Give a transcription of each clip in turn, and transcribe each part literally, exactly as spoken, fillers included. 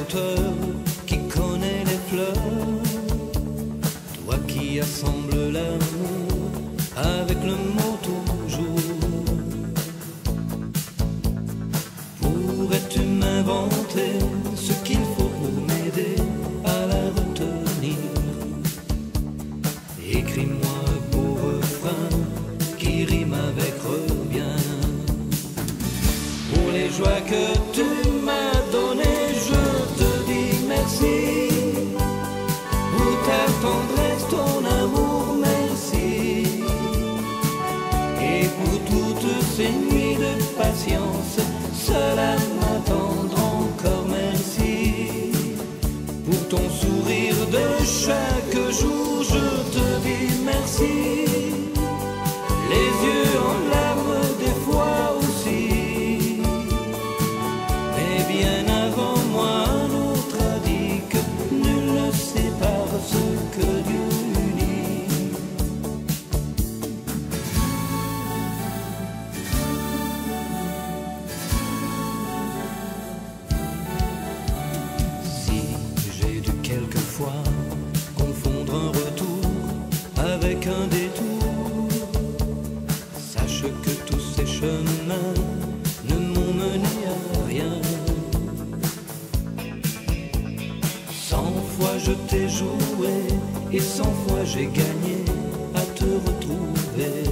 l'auteur qui connaît les fleurs, toi qui assembles l'amour avec le mot toujours. Pourrais-tu m'inventer ce qu'il faut pour m'aider à la retenir? Écris-moi un beau refrain qui rime avec reviens. Pour les joies que tu m'as données, je te dis merci. Pour ta tendresse, ton amour, merci. Et pour toutes ces nuits de patience, cela m'attendre encore merci. Pour ton sourire de chaque jour, je te dis merci. Les yeux en larmes des fois aussi. Mais bien avant moi, un autre a dit que nul ne sépare ce que Dieu unit. Si j'ai dû quelquefois confondre un retour avec un détour, sache que tous ces chemins ne m'ont mené à rien. Cent fois je t'ai joué et cent fois j'ai gagné à te retrouver.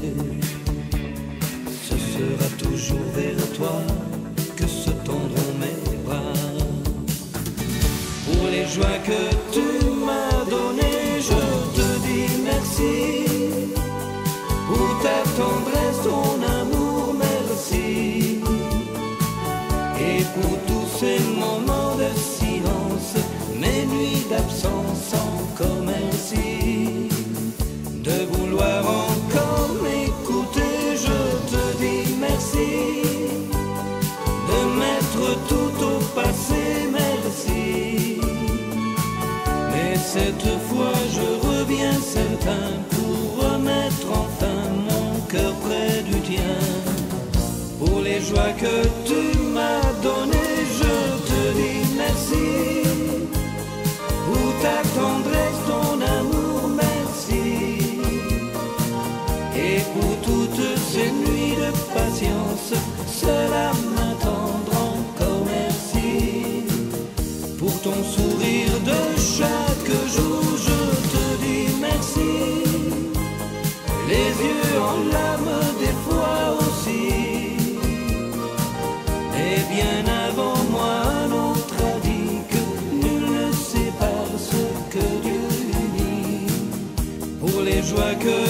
Ce sera toujours vers toi que se tendront mes bras. Pour les joies que tu m'as données, je te dis merci. Pour ta tendresse, ton amour, merci. Et pour tous ces moments de silence, mes nuits d'absence, encore merci. De vouloir encore m'écouter, je te dis merci. De mettre tout au passé, merci. Mais cette fois je reviens certain pour remettre enfin mon cœur près du tien. Pour les joies que tu m'as données, je te dis merci. Pour ta tendresse, ton amour, merci. Et pour toutes ces nuits de patience, cela m'attendre encore merci. Pour ton sourire de chaque jour, je te dis merci. Les yeux en larmes des fois aussi. Et bien avant moi, un autre a dit que nul ne sépare ce que Dieu unit. Pour les joies que